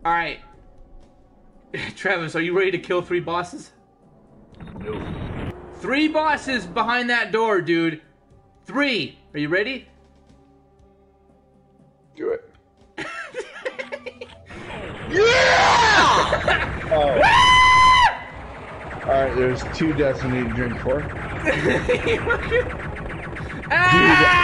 Alright. Travis, are you ready to kill 3 bosses? No. 3 bosses behind that door, dude. 3. Are you ready? Do it. Yeah! Oh. Alright, there's 2 deaths I need to drink for. Ah!